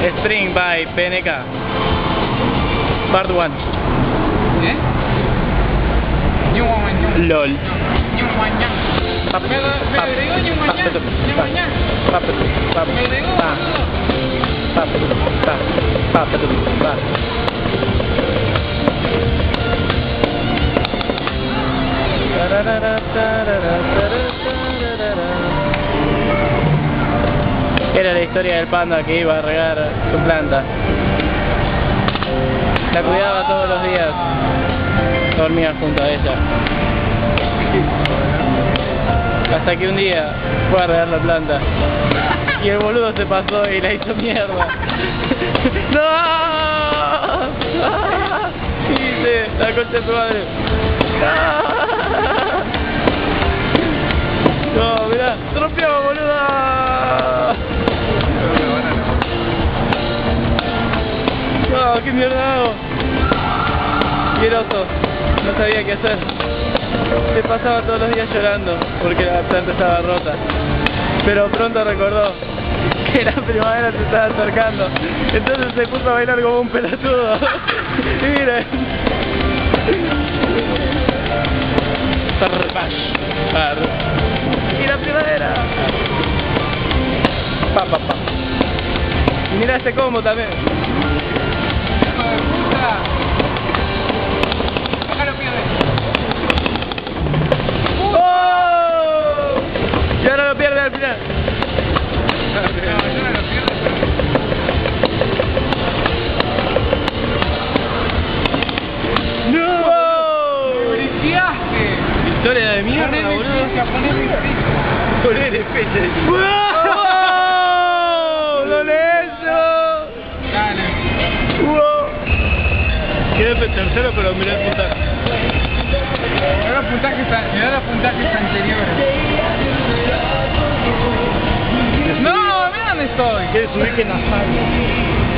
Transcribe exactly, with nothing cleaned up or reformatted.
Spring by P N K. Part one. ¿Eh? LOL. Me agregó ñumañán. Ñumañán. Me agregó. Era la historia del panda que iba a regar su planta. La cuidaba todos los días. Dormía junto a ella. Hasta que un día fue a regar la planta. Y el boludo se pasó y la hizo mierda. ¡No! Dice, la concha de tu madre. No, mirá, tropeamos, boluda. No, qué mierda hago. Asqueroso, no sabía qué hacer. Se pasaba todos los días llorando porque la planta estaba rota. Pero pronto recordó que la primavera se estaba acercando. Entonces se puso a bailar como un pelotudo. Y miren. Y la primavera. Pa, pa, pa. Y mira este combo también. ¡Oh! Y ahora lo pierde al final. Historia de mierda, boludo. Poner especie. ¡Wow! ¡Lo leso! Gana. ¡Wow! Quedé tercero, pero mirá el puntaje. Mirá los puntajes, mirá los puntajes anteriores. No, mira dónde estoy. ¿Quieres subir que no sabe?